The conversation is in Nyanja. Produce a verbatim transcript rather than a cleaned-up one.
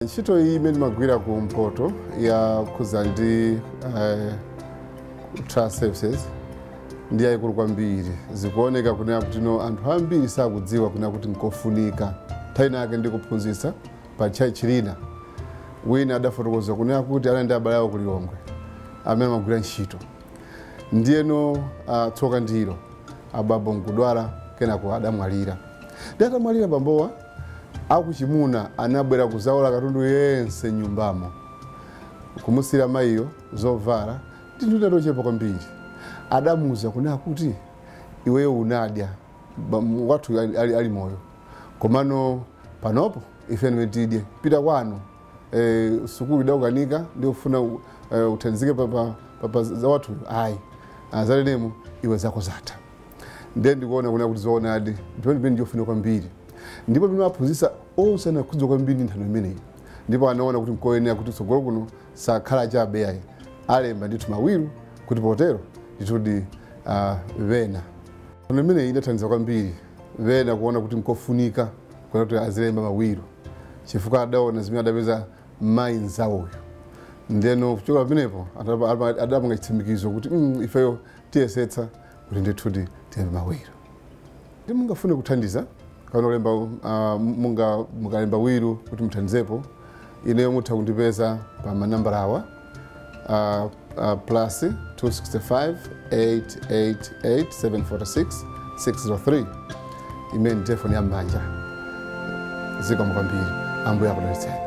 Ntchito iyi imene magwira ku Mpoto ya kuza ndi uh, trust services ndi yayikulu kwambiri. Zikuoneka kunena kuti no anthu ambiri sakudziwa kunena kuti nkofunika. Nthawi yake ndi kuphunzitsa pa chai chilina. Wina adafotokoza kunena kuti anaenda abale awo ku Lilongwe amene magwira ntchito. Ndiyeno uh, tsoka ndilo ababo nkudwala kenako adamwalira. Ndi atamwalira bambowa akuchimuna anabwera kuzaola katundu yense nyumbamo. Kumusira mayiyo zovala ndi nduna tochepa kwambiri. Adamuza kunena kuti iweyo unadya watu ali, ali, ali moyo. Komano panopo ife nimetidye pita kwanu e, sukulu idaukanika ndi ufuna uh, utenzike papa papa za watu ayi azali nemu iwe zako zata. Ndiye ndikuona kunena kuti zoona adi ndipo ndipeni ndiyofuna kwambiri. Ndipo bino aphunzitsa onse anakhudza kwambiri nthano imeneyi. Ndipo anaona kuti mkoyenera kuti tsogolo kuno sakhala chabe ayi alemba ndithu mawiru kuti potero nditudi uh, vena. Nthano imeneyi inathandiza kwambiri vena kuona kuti mkofunika kuti azilemba mawiru chifukwa adaona zimene adapeza mayi nzawoyo. Ndeno kuchoka pamenepo adapanga chitsimikizo kuti mm, ifeyo tiyesetsa kuti ndithudi tilembe mawiru. Ndi mungafune kuthandiza kana kulemba uh, munga mukalemba wiru kuti muthandizepo ineyo mutha kundipeza pa manambala awa uh, uh, plus two six five, eight eight eight, seven four six, six zero three. Imene telefoni ya m'manja. Zikomo kwambiri. Ambuye akudalitseni.